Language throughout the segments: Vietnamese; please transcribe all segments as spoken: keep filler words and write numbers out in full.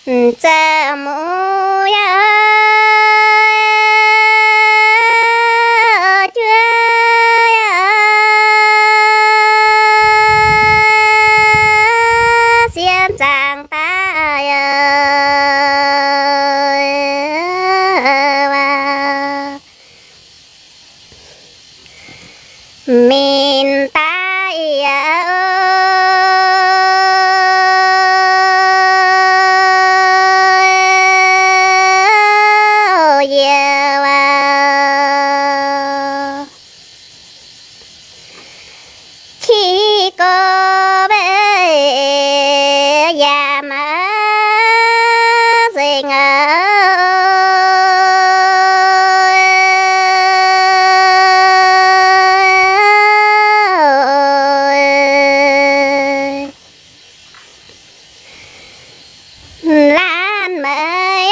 cha mu ya xiên chàng ta Miền Tây khi có bé già mà dình lan mây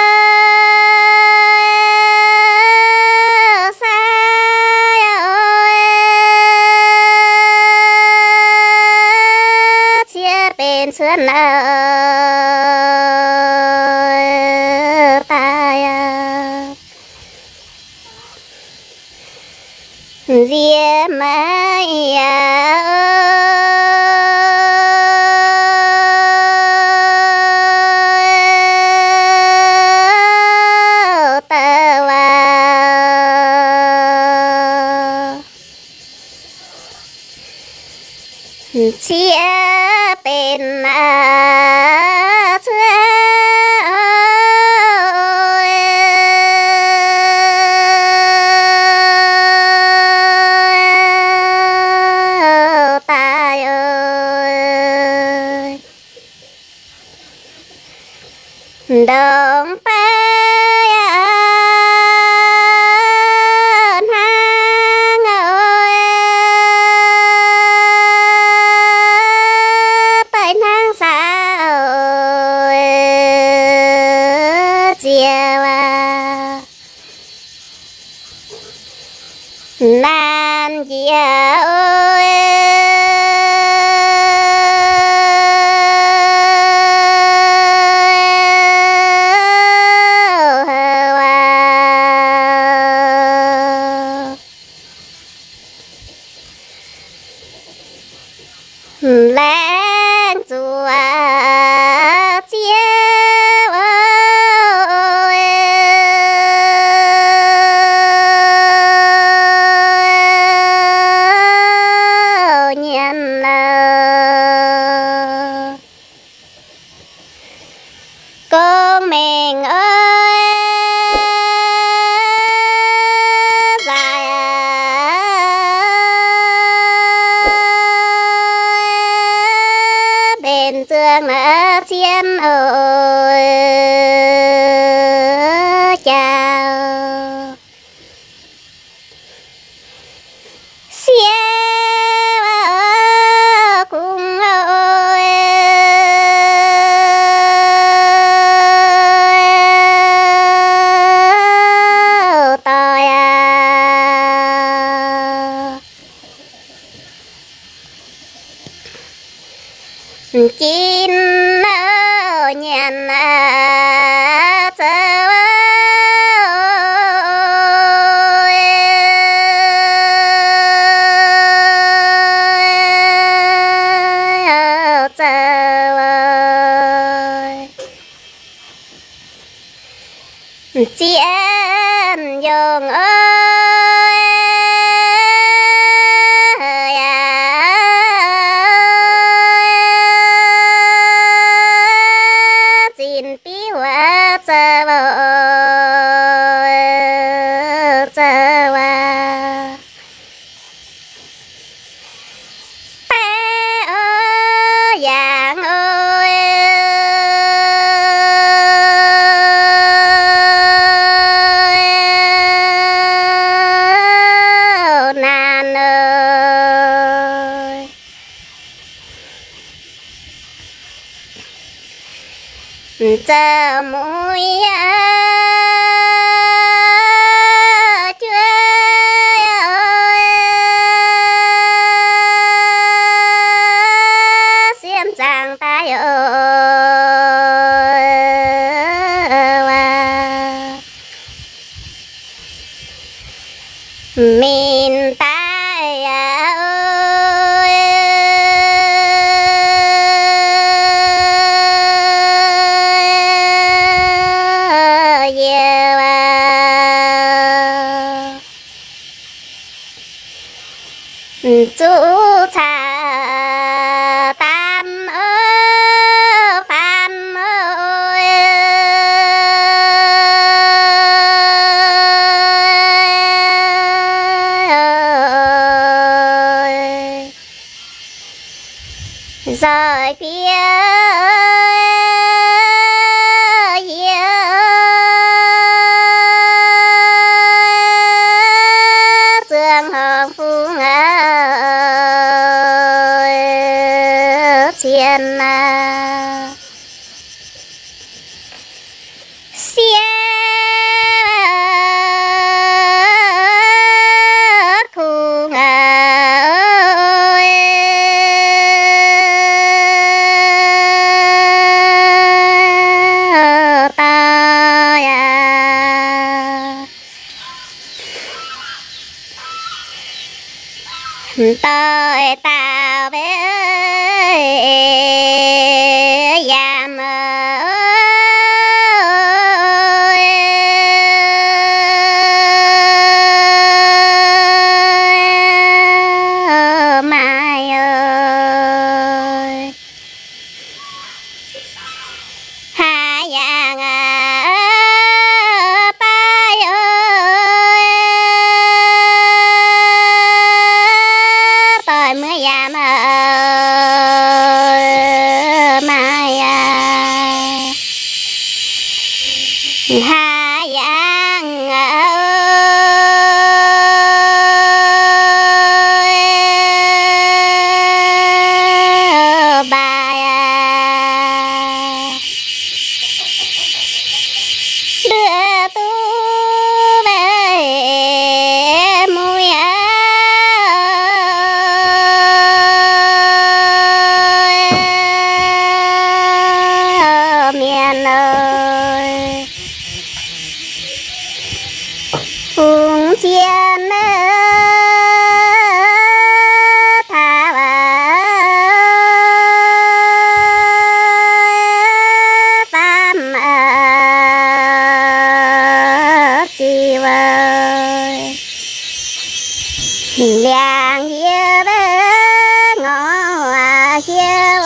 bên xuân tay ria mây chia bên tay ơi đồng nan chia ơi lên chùa chia con mình ơi dài bên dương ở thiên ơi chào xia cùng ơi chín ở nhận chờ chiên dòng ơi xin piu chờ chờ bé ơi giang ơi nan ơi chờ mũi xiên chàng tay ơi ơi tao bé yam mai ơi hai dạng bay ơi tôi mới yam mai hai dạng đưa tu về mũi miền ơi cùng chia làng kia bé ngõ kia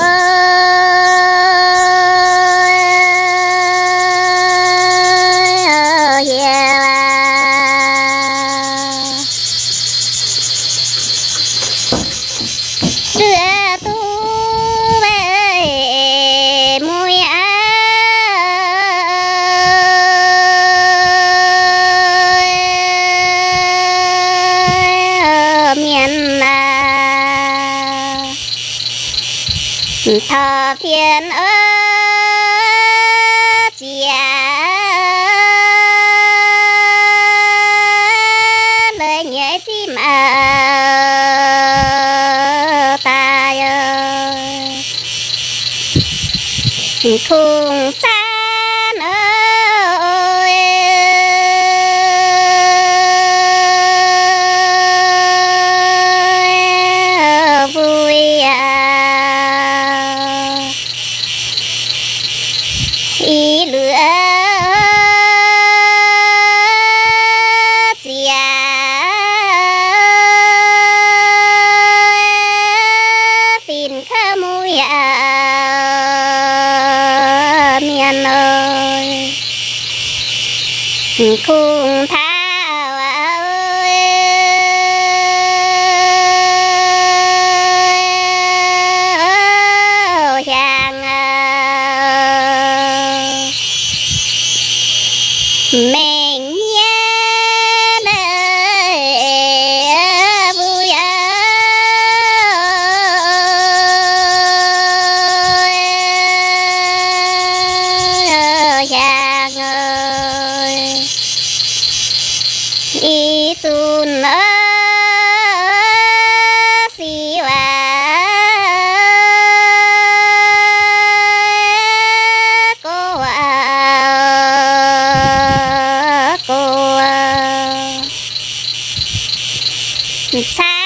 ơi kia đưa tu về mũi miền thọ thiên ơi chia lời nhẹ chim ta ơi khung chan ơi vui ý lửa chia tin khá mũi miền ơi khung thao ơi chàng mình nhớ đời vui ơi chàng ơi ý tun ơi siêu cô cô xa